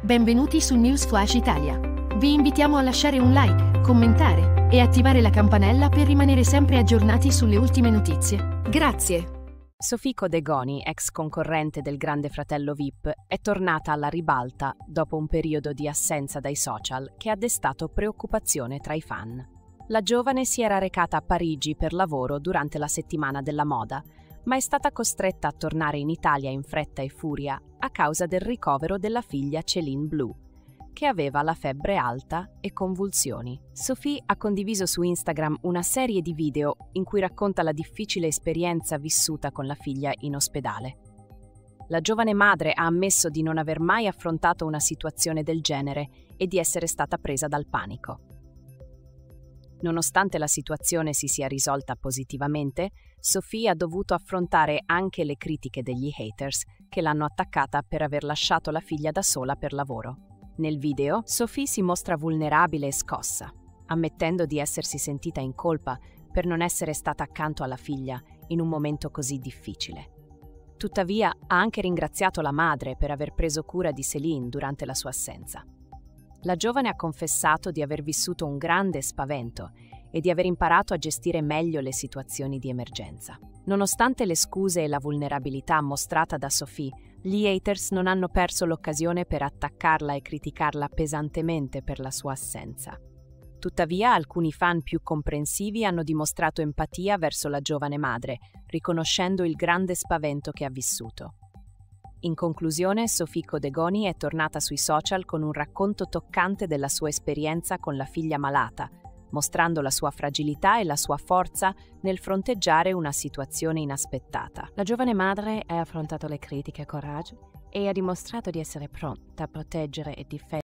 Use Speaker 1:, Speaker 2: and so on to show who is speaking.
Speaker 1: Benvenuti su News Flash Italia. Vi invitiamo a lasciare un like, commentare e attivare la campanella per rimanere sempre aggiornati sulle ultime notizie. Grazie.
Speaker 2: Sophie Codegoni, ex concorrente del Grande Fratello VIP, è tornata alla ribalta dopo un periodo di assenza dai social che ha destato preoccupazione tra i fan. La giovane si era recata a Parigi per lavoro durante la settimana della moda, ma è stata costretta a tornare in Italia in fretta e furia a causa del ricovero della figlia Céline Blue, che aveva la febbre alta e convulsioni. Sophie ha condiviso su Instagram una serie di video in cui racconta la difficile esperienza vissuta con la figlia in ospedale. La giovane madre ha ammesso di non aver mai affrontato una situazione del genere e di essere stata presa dal panico. Nonostante la situazione si sia risolta positivamente, Sophie ha dovuto affrontare anche le critiche degli haters che l'hanno attaccata per aver lasciato la figlia da sola per lavoro. Nel video, Sophie si mostra vulnerabile e scossa, ammettendo di essersi sentita in colpa per non essere stata accanto alla figlia in un momento così difficile. Tuttavia, ha anche ringraziato la madre per aver preso cura di Céline durante la sua assenza. La giovane ha confessato di aver vissuto un grande spavento e di aver imparato a gestire meglio le situazioni di emergenza. Nonostante le scuse e la vulnerabilità mostrata da Sophie, gli haters non hanno perso l'occasione per attaccarla e criticarla pesantemente per la sua assenza. Tuttavia, alcuni fan più comprensivi hanno dimostrato empatia verso la giovane madre, riconoscendo il grande spavento che ha vissuto. In conclusione, Sophie Codegoni è tornata sui social con un racconto toccante della sua esperienza con la figlia malata, mostrando la sua fragilità e la sua forza nel fronteggiare una situazione inaspettata. La giovane madre ha affrontato le critiche con coraggio e ha dimostrato di essere pronta a proteggere e difendere